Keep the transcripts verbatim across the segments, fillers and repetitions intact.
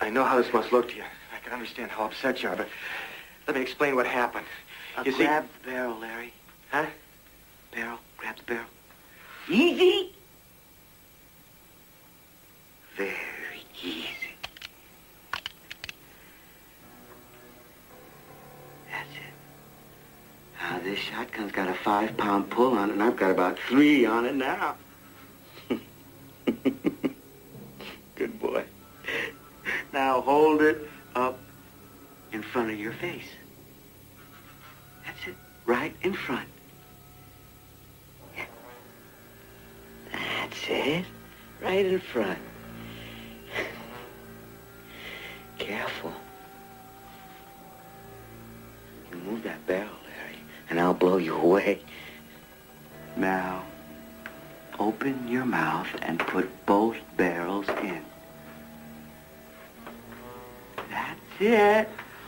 I know how this must look to you. I can understand how upset you are, but let me explain what happened. Uh, You see... grab the barrel, Larry. Huh? Barrel. Grab the barrel. Easy. Very easy. That's it. Now, this shotgun's got a five-pound pull on it, and I've got about three on it now. Good boy. Now hold it up in front of your face. That's it. Right in front. Yeah. That's it. Right in front. Careful. You move that barrel, Larry, and I'll blow you away. Now, open your mouth and put both barrels in. That's it.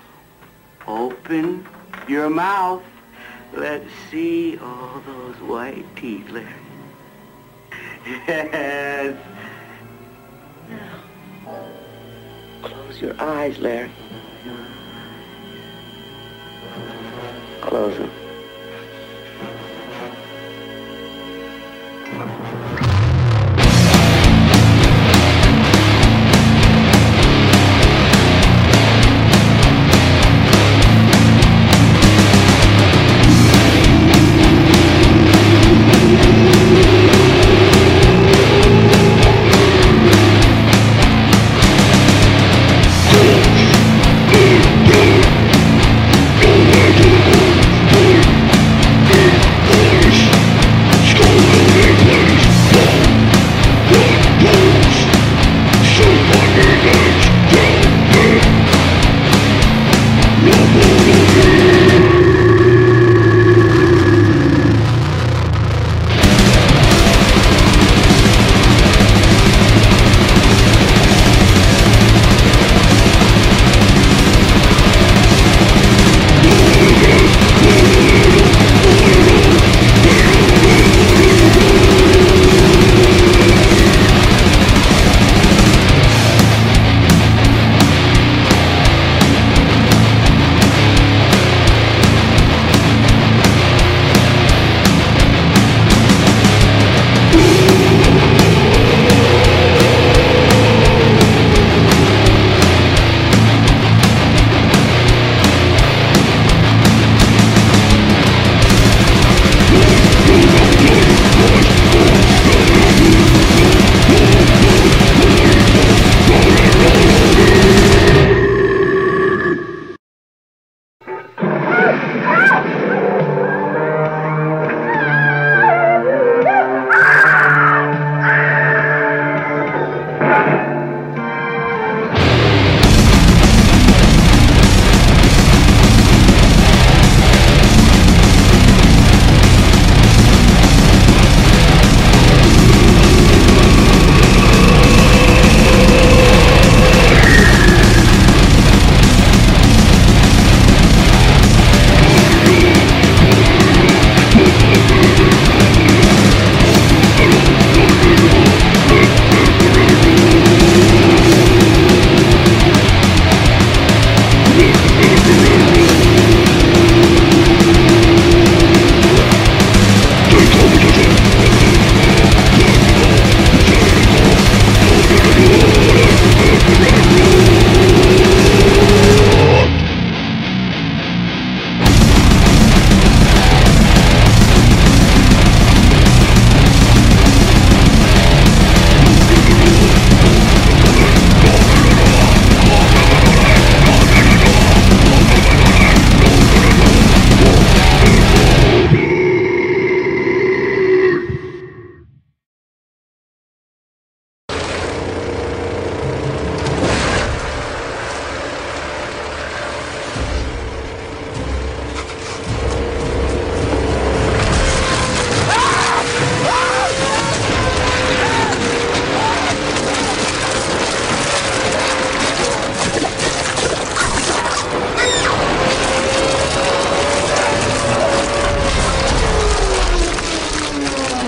Open your mouth. Let's see all those white teeth, Larry. Yes. Now, close your eyes, Larry. Close them.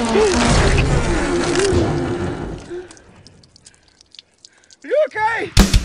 You okay?